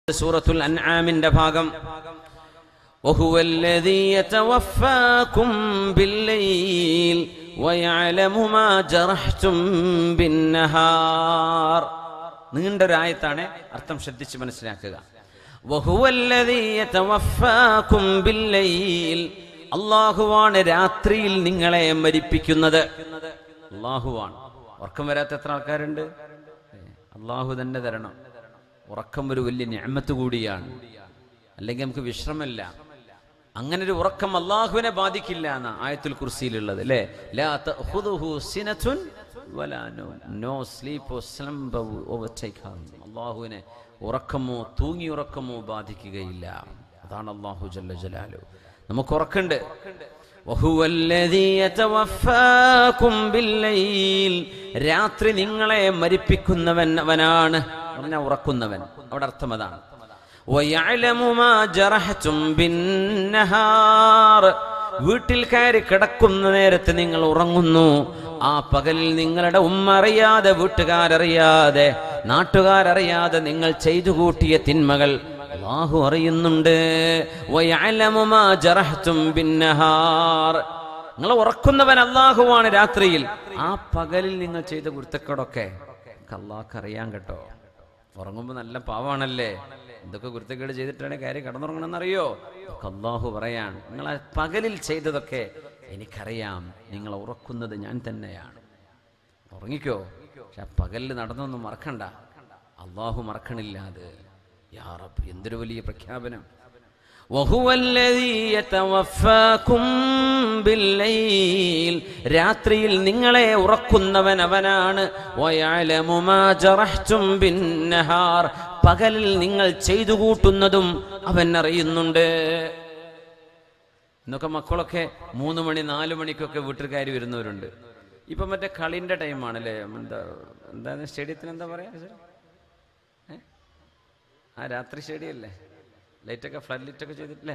സൂറത്തുൽ അൻആമിന്റെ ഭാഗം വഹുവല്ലദീ യതവഫാകും ബില്ലൈൽ വയഅലമു മാ ജറഹ്തും ബിന്നഹാർ. നീണ്ടൊരായത്താണ്, അർത്ഥം ശ്രദ്ധിച്ച് മനസ്സിലാക്കുക. വഹുവല്ലദീ യതവഫാകും ബില്ലൈൽ, അല്ലാഹുവാണ് രാത്രിയിൽ നിങ്ങളെ മരിപ്പിക്കുന്നത്. അല്ലാഹുവാണ്. ഉറക്കം വരാത്ത എത്ര ആൾക്കാരുണ്ട്? അല്ലാഹു തന്നെ തരണം. ഉറക്കം ഒരു വലിയ നിഅമത്ത് കൂടിയാണ്, അല്ലെങ്കിൽ നമുക്ക് വിശ്രമല്ല. അങ്ങനെ ഒരു ഉറക്കം അല്ലാഹുവിനെ ബാധിക്കില്ല എന്ന ആയത്തുൽ കുർസിയിലുള്ളത് അല്ലേ? ലാ തഖുദുഹു സിനതുൻ വലാ നൗം, no sleep or slumber overtake him. അല്ലാഹുവിനെ ഉറക്കമോ തൂങ്ങി ഉറക്കമോ ബാധിക്കുകയില്ല. അതാണ് അല്ലാഹു ജല്ല ജലാലുഹു. നമുക്ക് ഉറക്കമുണ്ട്. വഹുവല്ലദീ യതവഫാകും ബില്ലൈൽ, രാത്രി നിങ്ങളെ മരിപ്പിക്കുന്നവൻ അവനാണ്, പറഞ്ഞാൽ ഉറക്കുന്നവൻ. അവിടെ അർത്ഥം അതാണ്. വയഅലമു മാ ജറഹ്തും ബിന്നഹാർ, വീട്ടിൽ കയറി കിടക്കുന്ന നേരത്ത് നിങ്ങൾ ഉറങ്ങുന്നു. ആ പകലിൽ നിങ്ങളുടെ ഉമ്മ അറിയാതെ, വീട്ടുകാരറിയാതെ, നാട്ടുകാരറിയാതെ നിങ്ങൾ ചെയ്തു കൂട്ടിയ തിന്മകൾ അല്ലാഹു അറിയുന്നുണ്ട്. വയഅലമു മാ ജറഹ്തും ബിന്നഹാർ, നിങ്ങൾ ഉറക്കുന്നവൻ അല്ലാഹുവാണ് രാത്രിയിൽ. ആ പകലിൽ നിങ്ങൾ ചെയ്ത കുരുത്തക്കേടൊക്കെ അല്ലാഹുക്ക് അറിയാൻ കേട്ടോ. ഉറങ്ങുമ്പോൾ നല്ല പാവാണല്ലേ, എന്തൊക്കെ കുരുത്തക്കേട് ചെയ്തിട്ടാണ് കാര്യം കിടന്നുറങ്ങണമെന്നറിയോ? അല്ലാഹു പറയാൻ, നിങ്ങൾ ആ പകലിൽ ചെയ്തതൊക്കെ എനിക്കറിയാം, നിങ്ങൾ ഉറക്കുന്നത് ഞാൻ തന്നെയാണ്. ഉറങ്ങിക്കോ, പക്ഷെ ആ പകലിൽ നടന്നൊന്നും മറക്കണ്ട. അല്ലാഹു മറക്കണില്ല. അത് യാ റബ്ബ്, എന്തൊരു വലിയ പ്രഖ്യാപനം. വഹുവല്ലദീ യതവഫാകും ബില്ലൈൽ, രാത്രിയിൽ നിങ്ങളെ ഉറക്കുന്നവൻ അവനാണ്. വയഅലമു മാ ജറഹ്തും ബിന്നഹാർ, പകലിൽ നിങ്ങൾ ചെയ്തു കൂട്ടുന്നതും അവൻ അറിയുന്നുണ്ട്. ഇന്നൊക്കെ മക്കളൊക്കെ 3 മണി 4 മണിക്കൊക്കെ വീട്ടിൽ കയറി വരുന്നവരുണ്ട്. ഇപ്പൊ മറ്റേ കളിന്റെ ടൈമാണല്ലേ? എന്താണ് സ്റ്റേഡിയത്തിന് എന്താ പറയാ? ആ രാത്രി സ്റ്റേഡിയല്ലേ? ലൈറ്റൊക്കെ ഫ്ലഡ് ലൈറ്റൊക്കെ ചെയ്തിട്ടില്ലേ?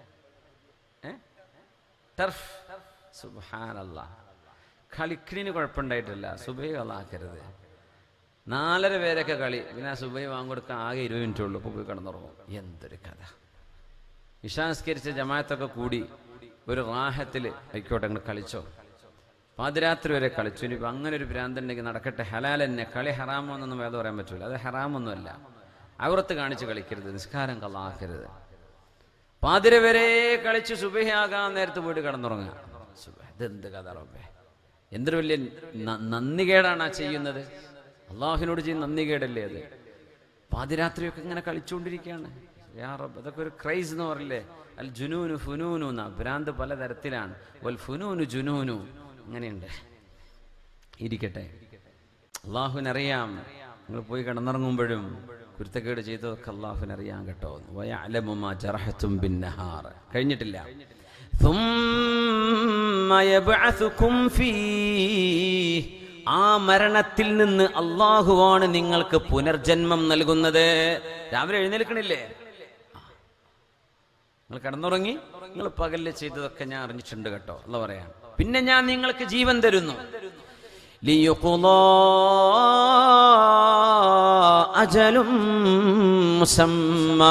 ടർഫ്. സുബ്ഹാനല്ലാഹ്, കളിക്കിന് കുഴപ്പമുണ്ടായിട്ടില്ല. സുബഹി കളാക്കരുത്. 4:30 പേരൊക്കെ കളി, പിന്നെ സുബഹി വാങ്ങിക്കൊടുക്കാൻ ആകെ 20 മിനിറ്റ് ഉള്ളൂ. ഇപ്പോൾ പോയി കിടന്നുറങ്ങും. എന്തൊരു കഥ. ഇശാസ്കരിച്ച ജമാഅത്തൊക്കെ കൂടി ഒരു റാഹത്തിൽ ആയിക്കോട്ടെ, നിങ്ങൾ കളിച്ചോ, പാതിരാത്രി വരെ കളിച്ചു. ഇനിയിപ്പോൾ അങ്ങനെ ഒരു ഭ്രാന്തുണ്ടെങ്കിൽ നടക്കട്ടെ, ഹലാൽ തന്നെ. കളി ഹറാമോന്നൊന്നും വേദം പറയാൻ പറ്റൂല. അത് ഹറാമൊന്നുമല്ല. ഔറത്ത് കാണിച്ച് കളിക്കരുത്, നിസ്കാരം കളാക്കരുത്. പാതിര വരെ കളിച്ച് സുബഹി ആകാൻ നേരത്ത് പോയിട്ട് കിടന്നുറങ്ങുക. ഇതെന്ത് കഥ റബ്ബേ, എന്തൊരു വലിയ നന്ദികേടാണ് ആ ചെയ്യുന്നത്. അള്ളാഹുവിനോട് ചെയ്യുന്ന നന്ദികേടല്ലേ അത്? പാതിരാത്രിയൊക്കെ ഇങ്ങനെ കളിച്ചുകൊണ്ടിരിക്കുകയാണ്. യാ റബ്ബ്, അതൊക്കെ ഒരു ക്രൈസ് എന്ന് പറയില്ലേ? അൽ ജുനൂനു ഫുനൂനു എന്ന ഭ്രാന്ത് പലതരത്തിലാണ്. വൽ ഫുനൂനു ജുനൂനു, അങ്ങനെയുണ്ട്. ഇരിക്കട്ടെ, അള്ളാഹുവിനറിയാം. നിങ്ങൾ പോയി കിടന്നിറങ്ങുമ്പോഴും കുരുത്തക്കേട് ചെയ്തതൊക്കെ അള്ളാഹുവിനറിയാൻ കേട്ടോ. വയഅലമു മാ ജറഹ്തും ബിന്നഹാർ. കഴിഞ്ഞിട്ടില്ല. ثُمَّ يَبْعَثُكُمْ فِيهِ, ആ മരണത്തിൽ നിന്ന് അള്ളാഹുവാണ് നിങ്ങൾക്ക് പുനർജന്മം നൽകുന്നത്. രാവിലെ എഴുന്നേൽക്കണില്ലേ? നിങ്ങൾ കിടന്നുറങ്ങി, നിങ്ങൾ പകലിൽ ചെയ്തതൊക്കെ ഞാൻ അറിഞ്ഞിട്ടുണ്ട് കേട്ടോ. അള്ളാഹു പറയാം, പിന്നെ ഞാൻ നിങ്ങൾക്ക് ജീവൻ തരുന്നു. ലിയുഖ്ളാ അജലും മുസമ്മാ,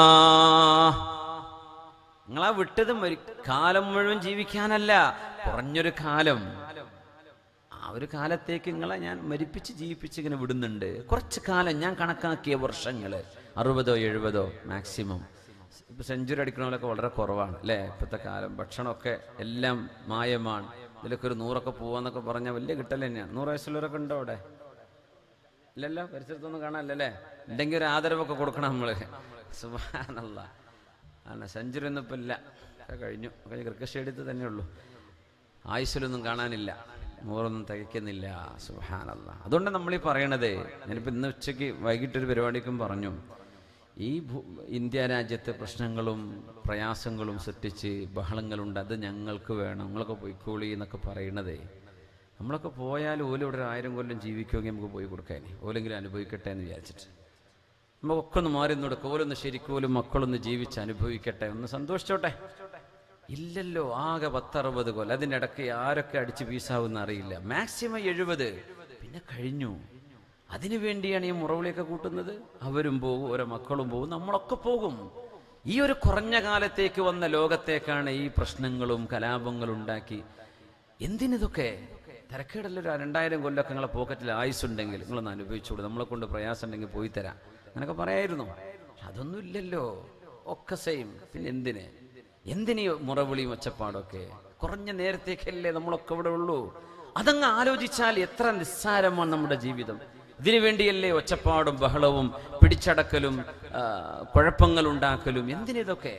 നിങ്ങളാ വിട്ടത് കാലം മുഴുവൻ ജീവിക്കാനല്ല, കുറഞ്ഞൊരു കാലം. ആ ഒരു കാലത്തേക്ക് നിങ്ങളെ ഞാൻ മരിപ്പിച്ച് ജീവിപ്പിച്ച് ഇങ്ങനെ വിടുന്നുണ്ട്. കുറച്ച് കാലം ഞാൻ കണക്കാക്കിയ വർഷങ്ങൾ 60 70 മാക്സിമം. ഇപ്പൊ സെഞ്ചുറി അടിക്കണമല്ലൊക്കെ വളരെ കുറവാണ് അല്ലേ? ഇപ്പോഴത്തെ കാലം ഭക്ഷണമൊക്കെ എല്ലാം മായമാണ്. ഇതിലൊക്കെ ഒരു 100 പോവാന്നൊക്കെ പറഞ്ഞാൽ വലിയ കിട്ടൽ തന്നെയാണ്. 100 വയസ്സുള്ളവരൊക്കെ ഉണ്ടോ അവിടെ? ഇല്ലല്ലോ, പരിസരത്തൊന്നും കാണാനല്ലേ? ഉണ്ടെങ്കിൽ ഒരു ആദരവൊക്കെ കൊടുക്കണം നമ്മള്. സുബ്ഹാനല്ലാഹ്, ആണ് സെഞ്ചുറി ഒന്നും ഇപ്പം ഇല്ല, കഴിഞ്ഞു. ക്രിക്കറ്റ് സ്റ്റേഡിയത്തിൽ തന്നെ ഉള്ളൂ. ആയുസ്സിലൊന്നും കാണാനില്ല, 100 തികയ്ക്കുന്നില്ല. സുബ്ഹാനല്ലാഹ്. അതുകൊണ്ട് നമ്മളീ പറയണത്, ഞാനിപ്പോൾ ഇന്ന് ഉച്ചയ്ക്ക് വൈകിട്ടൊരു പരിപാടിക്കും പറഞ്ഞു, ഈ ഇന്ത്യ രാജ്യത്തെ പ്രശ്നങ്ങളും പ്രയാസങ്ങളും സൃഷ്ടിച്ച് ബഹളങ്ങളുണ്ട്, അത് ഞങ്ങൾക്ക് വേണം, നിങ്ങളൊക്കെ പോയിക്കോളി എന്നൊക്കെ പറയണതേ. നമ്മളൊക്കെ പോയാൽ ഓലും ഇവിടെ 1000 കൊല്ലം ജീവിക്കുമെങ്കിൽ നമുക്ക് പോയി കൊടുക്കാൻ, ഓലെങ്കിലും അനുഭവിക്കട്ടെ എന്ന് വിചാരിച്ചിട്ട് നമുക്കൊക്കെ ഒന്ന് മാറി നിന്നോട്, ഓലൊന്ന് ശരിക്കോലും മക്കളൊന്ന് ജീവിച്ച് അനുഭവിക്കട്ടെ, ഒന്ന് സന്തോഷിച്ചോട്ടെ. ഇല്ലല്ലോ, ആകെ 10-60 കൊല്ലം. അതിനിടയ്ക്ക് ആരൊക്കെ അടിച്ച് പീസാവുന്ന അറിയില്ല. മാക്സിമം 70, പിന്നെ കഴിഞ്ഞു. അതിനു വേണ്ടിയാണ് ഈ മുറവിളിയൊക്കെ കൂട്ടുന്നത്. അവരും പോകും, ഓരോ മക്കളും പോകും, നമ്മളൊക്കെ പോകും. ഈ ഒരു കുറഞ്ഞ കാലത്തേക്ക് വന്ന ലോകത്തേക്കാണ് ഈ പ്രശ്നങ്ങളും കലാപങ്ങളും ഉണ്ടാക്കി. എന്തിനിതൊക്കെ? തിരക്കേടല്ല. ഒരു 2000 കൊല്ലമൊക്കെ നിങ്ങളെ പോക്കറ്റിൽ ആയുസ്സുണ്ടെങ്കിൽ നിങ്ങളൊന്ന് അനുഭവിച്ചോളൂ, നമ്മളെ കൊണ്ട് പ്രയാസം ഉണ്ടെങ്കിൽ പോയി തരാം, അങ്ങനെയൊക്കെ പറയായിരുന്നു. അതൊന്നും ഇല്ലല്ലോ, ഒക്കെ സെയിം. പിന്നെ എന്തിനീ മുറവിളിയും ഒച്ചപ്പാടൊക്കെ? കുറഞ്ഞ നേരത്തേക്കല്ലേ നമ്മളൊക്കെ ഇവിടെ ഉള്ളൂ. അതങ്ങ് ആലോചിച്ചാൽ എത്ര നിസ്സാരമാണ് നമ്മുടെ ജീവിതം. ഇതിനു വേണ്ടിയല്ലേ ഒച്ചപ്പാടും ബഹളവും പിടിച്ചടക്കലും കുഴപ്പങ്ങളുണ്ടാക്കലും? എന്തിനിതൊക്കെ?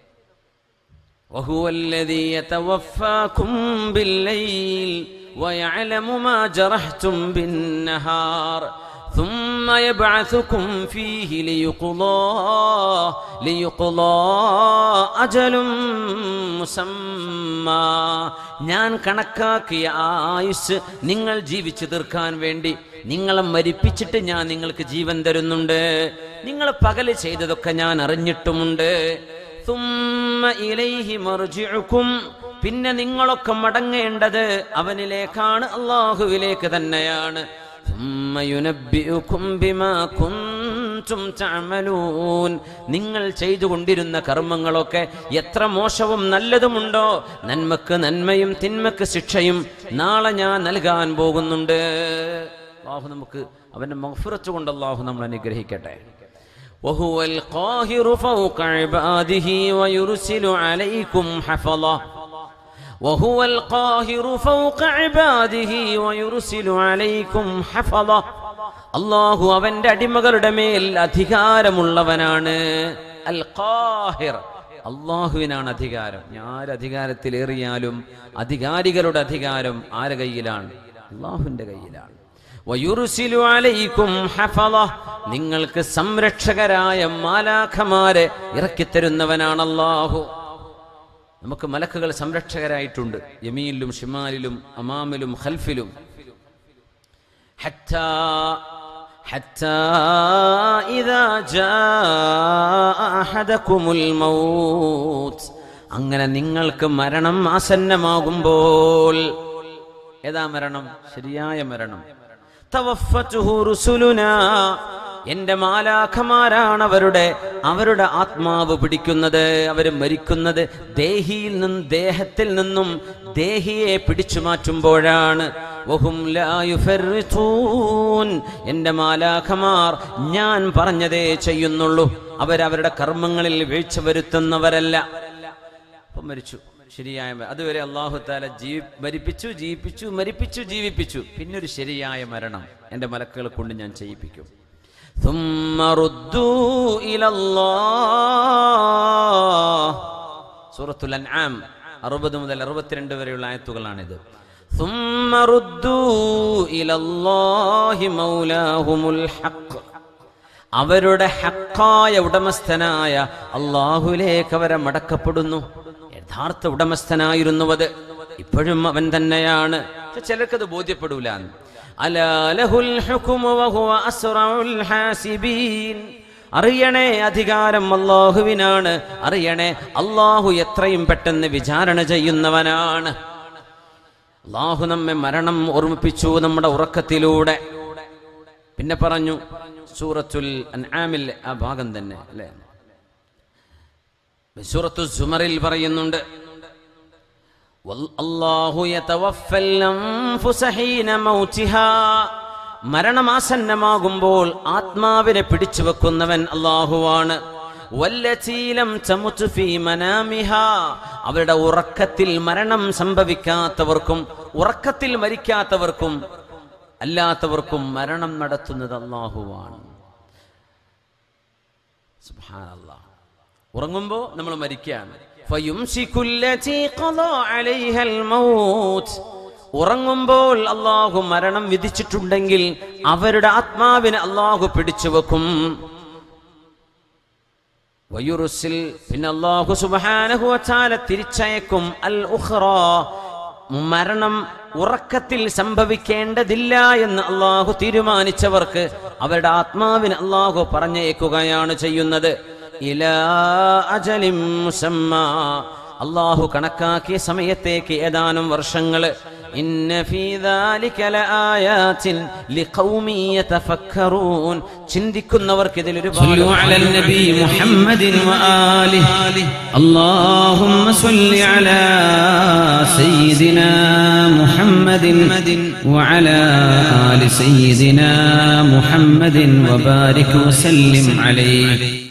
وهو الذي يتوفاكم بالليل ويعلم ما جرحتم بالنهار ثم يبعثكم فيه ليقضى أجل مسمى. ഞാൻ കണക്കാക്കിയ ആയുസ് നിങ്ങൾ ജീവിച്ചു തീർക്കാൻ വേണ്ടി നിങ്ങളെ മരിപ്പിച്ചിട്ട് ഞാൻ നിങ്ങൾക്ക് ജീവൻ തരുന്നുണ്ട്. നിങ്ങൾ പകല് ചെയ്തതൊക്കെ ഞാൻ അറിഞ്ഞിട്ടുമുണ്ട്. പിന്നെ നിങ്ങളൊക്കെ മടങ്ങേണ്ടത് അവനിലേക്കാണ്, അല്ലാഹുവിലേക്ക് തന്നെയാണ്. നിങ്ങൾ ചെയ്തുകൊണ്ടിരുന്ന കർമ്മങ്ങളൊക്കെ എത്ര മോശവും നല്ലതുമുണ്ടോ, നന്മക്ക് നന്മയും തിന്മക്ക് ശിക്ഷയും നാളെ ഞാൻ നൽകാൻ പോകുന്നുണ്ട്. അല്ലാഹു നമുക്ക് അവന്റെ മഗ്ഫിറത്ത് കൊണ്ട് അല്ലാഹു നമ്മൾ അനുഗ്രഹിക്കട്ടെ. وهو القاهر فوق عباده ويرسل عليكم حفظة وهو القاهر فوق عباده ويرسل عليكم حفظة. അല്ലാഹു അവന്റെ അടിമകളുടെ മേൽ അധികാരമുള്ളവനാണ്. അൽ ഖാഹിർ, അല്ലാഹുവിനാണ് അധികാരം. ആര് അധികാരത്തിലേറിയാലും അധികാരികളുടെ അധികാരം ആരുടെ കയ്യിലാണ്? അല്ലാഹുവിന്റെ കയ്യിലാണ്. വയുർസിലു അലൈക്കും ഹഫള, നിങ്ങൾക്ക് സംരക്ഷകരായ മാലാഖമാരെ ഇറക്കിത്തരുന്നവനാണ് അല്ലാഹു. നമുക്ക് മലക്കുകൾ സംരക്ഷകരായിട്ടുണ്ട്, യമീനിലും ഷിമാലിലും അമാമിലും ഖൽഫിലും. ഹത്താ ഇദാ ജാഅ അഹദകുമുൽ മൗത്ത്, അങ്ങനെ നിങ്ങൾക്ക് മരണം ആസന്നമാകുമ്പോൾ. ഏതാ മരണം? ശരിയായ മരണം. തവഫത്തുഹു റുസുലുനാ, എന്റെ മാലാഖമാരാണ് അവരുടെ ആത്മാവ് പിടിക്കുന്നത്. അവര് മരിക്കുന്നത് ദേഹത്തിൽ നിന്നും ദേഹിയെ പിടിച്ചു മാറ്റുമ്പോഴാണ്. വഹും ലാ യുഫർറിതൂൻ, എന്റെ മാലാഖമാർ ഞാൻ പറഞ്ഞതേ ചെയ്യുന്നുള്ളൂ. അവരവരുടെ കർമ്മങ്ങളിൽ വീഴ്ച വരുത്തുന്നവരല്ല. അപ്പം മരിച്ചു, ശരിയായ. അതുവരെ അല്ലാഹു തആല മരിപ്പിച്ചു, ജീവിപ്പിച്ചു, മരിപ്പിച്ചു, ജീവിപ്പിച്ചു. പിന്നൊരു ശരിയായ മരണം എൻ്റെ മലക്കുകളെ കൊണ്ട് ഞാൻ ചെയ്യിപ്പിക്കും. സൂറത്തുൽ അൻആം 60 മുതൽ 62 വരെയുള്ള ആയത്തുകളാണിത്. അവരുടെ ഹക്കായ ഉടമസ്ഥനായ അല്ലാഹുവിലേക്ക് അവരെ മടക്കപ്പെടുന്നു. യഥാർത്ഥ ഉടമസ്ഥനായിരുന്നു അത്, ഇപ്പോഴും അവൻ തന്നെയാണ്. ചിലർക്കത് ബോധ്യപ്പെടൂല. അലാ ലഹുൽ ഹുക്മു വഹുവ അസ്റഉൽ ഹാസിബീൻ, അറിയണേ അധികാരം അല്ലാഹുവിനാണ്. അറിയണേ അല്ലാഹു എത്രയും പെട്ടെന്ന് വിചാരണ ചെയ്യുന്നവനാണ്. അല്ലാഹു നമ്മെ മരണം ഓർമ്മിപ്പിച്ചു നമ്മുടെ ഉറക്കത്തിലൂടെ. പിന്നെ പറഞ്ഞു സൂറത്തുൽ അൻആമിൽ ആ ഭാഗം തന്നെ അല്ലേ, സൂറത്തു സുമറിൽ പറയുന്നുണ്ട്, അല്ലാഹു യതവഫൽ അൻഫുസ ഹീന മൗതിഹാ, മരണമാസന്നമാകുമ്പോൾ ആത്മാവിനെ പിടിച്ചു വെക്കുന്നവൻ അല്ലാഹുവാണ്. വല്ലതീ ലം തമുത് ഫീ മനാമിഹാ, അവരുടെ ഉറക്കത്തിൽ മരണം സംഭവിക്കാത്തവർക്കും ഉറക്കത്തിൽ മരിക്കാത്തവർക്കും അല്ലാത്തവർക്കും മരണം നടത്തുന്നത് അല്ലാഹുവാണ്. സുബ്ഹാനല്ലാഹ്. ഉറങ്ങുമ്പോൾ നമ്മൾ മരിക്കുകയാണ്. ഉറങ്ങുമ്പോൾ അല്ലാഹു മരണം വിധിച്ചിട്ടുണ്ടെങ്കിൽ അവരുടെ ആത്മാവിനെ അല്ലാഹു പിടിച്ചു വെക്കും. വയുർസിൽ, പിന്നെ അല്ലാഹു സുബ്ഹാനഹു വ തആല തിരിച്ചയക്കും. അൽ ഉഖ്റാ, മരണം ഉറക്കത്തിൽ സംഭവിക്കേണ്ടതില്ല എന്ന് അല്ലാഹു തീരുമാനിച്ചവർക്ക് അവരുടെ ആത്മാവിനെ അല്ലാഹു പറഞ്ഞയക്കുകയാണ് ചെയ്യുന്നത്. ഇലാ അജലിൻ മുസമ്മാ, അല്ലാഹു കണക്കാക്കിയ സമയത്തേക്ക്, ഏതാനും വർഷങ്ങൾ. ഇന്ന ഫീ ദാലിക ലആയാതിൻ ലിഖൗമി യതഫക്കറൂൻ. ചിന്തിക്കുന്നവർക്ക് ഇതിൽ ഒരുപാട്. സ്വല്ലു അലൻ നബി മുഹമ്മദിൻ വആലിഹി. അല്ലാഹുമ്മ സ്വല്ലി അലാ സയ്യിദിനാ മുഹമ്മദിൻ വഅലാ ആലി സയ്യിദിനാ മുഹമ്മദിൻ വബാരിക് വസല്ലിം അലൈഹി.